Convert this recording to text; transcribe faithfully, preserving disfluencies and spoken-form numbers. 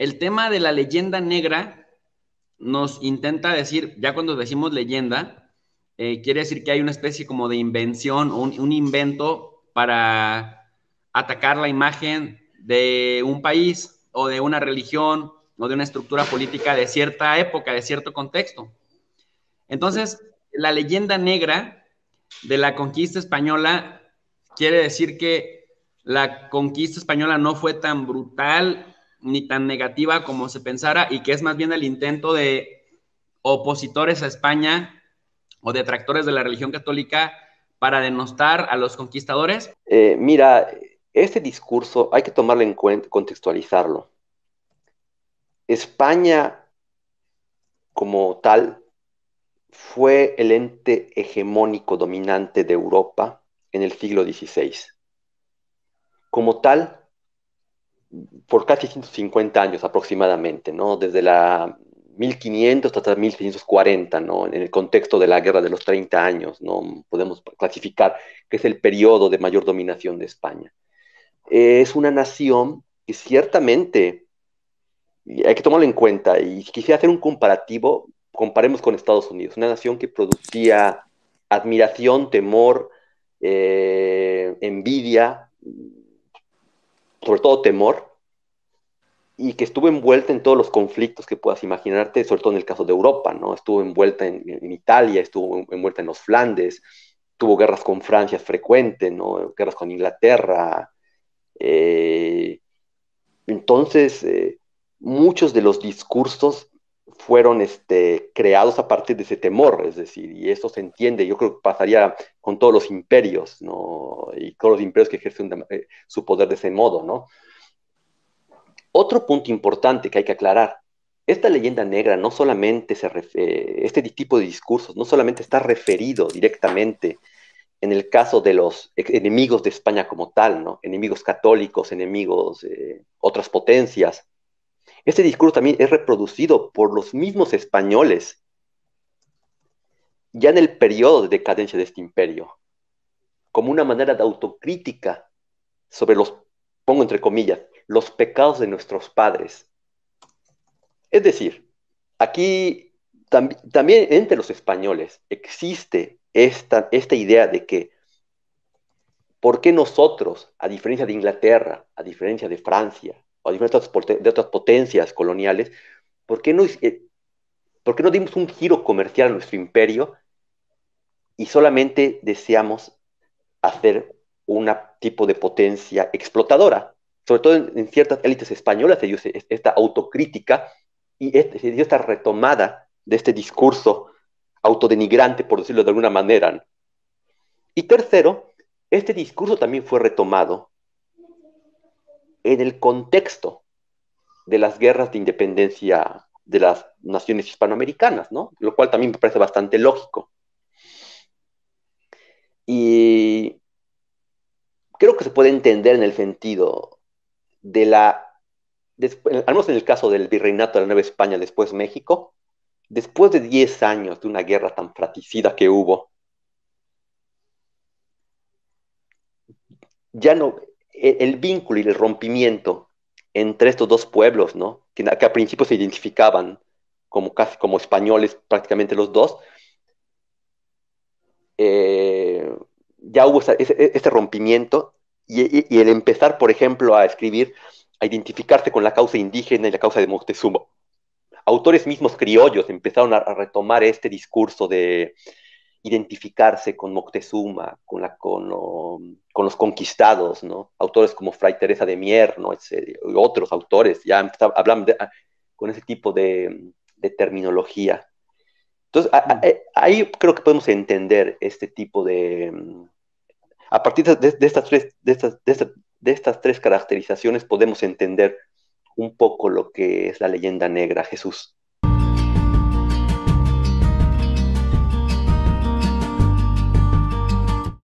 el tema de la leyenda negra nos intenta decir, ya cuando decimos leyenda, eh, quiere decir que hay una especie como de invención, un, un invento para atacar la imagen de un país o de una religión o de una estructura política de cierta época, de cierto contexto. Entonces, la leyenda negra de la conquista española quiere decir que la conquista española no fue tan brutal ni tan negativa como se pensara y que es más bien el intento de opositores a España o detractores de la religión católica para denostar a los conquistadores. Eh, mira, este discurso hay que tomarlo en cuenta, contextualizarlo. España como tal fue el ente hegemónico dominante de Europa en el siglo dieciséis. Como tal, por casi ciento cincuenta años aproximadamente, ¿no? Desde la mil quinientos hasta mil seiscientos cuarenta, ¿no? En el contexto de la Guerra de los treinta años, ¿no? Podemos clasificar que es el periodo de mayor dominación de España. Eh, es una nación que ciertamente y hay que tomarlo en cuenta. Y si quisiera hacer un comparativo, comparemos con Estados Unidos, una nación que producía admiración, temor, eh, envidia, sobre todo temor, y que estuvo envuelta en todos los conflictos que puedas imaginarte, sobre todo en el caso de Europa, ¿no? Estuvo envuelta en, en Italia, estuvo envuelta en los Flandes, tuvo guerras con Francia frecuentes, ¿no? Guerras con Inglaterra. Eh, entonces, eh, muchos de los discursos fueron este, creados a partir de ese temor, es decir, y eso se entiende, yo creo que pasaría con todos los imperios, ¿no? Y todos los imperios que ejercen eh, su poder de ese modo, ¿no? Otro punto importante que hay que aclarar, esta leyenda negra no solamente se refiere, este tipo de discursos no solamente está referido directamente en el caso de los enemigos de España como tal, ¿no? Enemigos católicos, enemigos, eh, otras potencias. Este discurso también es reproducido por los mismos españoles ya en el periodo de decadencia de este imperio, como una manera de autocrítica sobre los, pongo entre comillas, los pecados de nuestros padres. Es decir, aquí tam también entre los españoles existe esta, esta idea de que ¿por qué nosotros, a diferencia de Inglaterra, a diferencia de Francia, o a diferencia de otras, de otras potencias coloniales, ¿por qué, no, eh, ¿por qué no dimos un giro comercial a nuestro imperio y solamente deseamos hacer un tipo de potencia explotadora? Sobre todo en, en ciertas élites españolas se dio esta autocrítica y este, se dio esta retomada de este discurso autodenigrante, por decirlo de alguna manera. Y tercero, este discurso también fue retomado en el contexto de las guerras de independencia de las naciones hispanoamericanas, ¿no? Lo cual también me parece bastante lógico. Y creo que se puede entender en el sentido de la, después, al menos en el caso del virreinato de la Nueva España, después México, después de diez años de una guerra tan fratricida que hubo, ya no, el, el vínculo y el rompimiento entre estos dos pueblos, ¿no? Que, que a principio se identificaban como casi como españoles prácticamente los dos, eh, ya hubo esa, ese, este rompimiento y, y, y, el empezar, por ejemplo, a escribir, a identificarse con la causa indígena y la causa de Moctezuma. Autores mismos criollos empezaron a, a retomar este discurso de identificarse con Moctezuma, con, la, con, lo, con los conquistados, ¿no? Autores como Fray Teresa de Mier, ¿no? Etcétera, y otros autores ya hablan de, con ese tipo de, de terminología. Entonces, a, a, ahí creo que podemos entender este tipo de... A partir de, de, estas, tres, de, estas, de, estas, de estas tres caracterizaciones podemos entender un poco lo que es la leyenda negra, Jesús.